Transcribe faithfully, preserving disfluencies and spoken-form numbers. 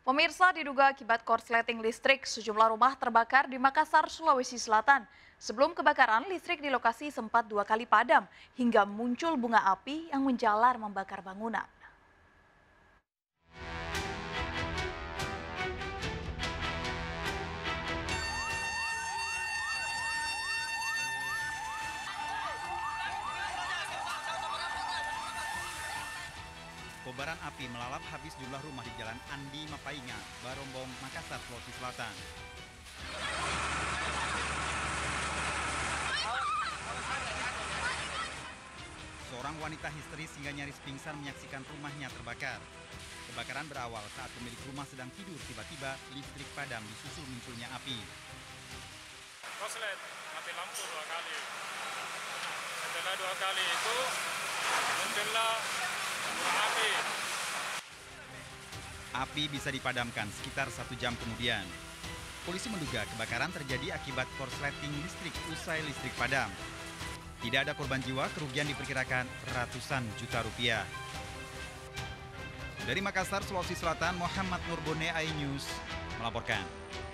Pemirsa, diduga akibat korsleting listrik, sejumlah rumah terbakar di Makassar, Sulawesi Selatan. Sebelum kebakaran, listrik di lokasi sempat dua kali padam, hingga muncul bunga api yang menjalar membakar bangunan. Kobaran api melalap habis jumlah rumah di Jalan Andi Mapainga, Barombong, Makassar, Sulawesi Selatan. Seorang wanita histeris hingga nyaris pingsan menyaksikan rumahnya terbakar. Kebakaran berawal saat pemilik rumah sedang tidur, tiba-tiba listrik padam disusul munculnya api. Korslet, mati lampu dua kali. Setelah dua kali itu muncullah api. Api bisa dipadamkan sekitar satu jam kemudian. Polisi menduga kebakaran terjadi akibat korsleting listrik usai listrik padam. Tidak ada korban jiwa, kerugian diperkirakan ratusan juta rupiah. Dari Makassar, Sulawesi Selatan, Muhammad Nurbone, iNews melaporkan.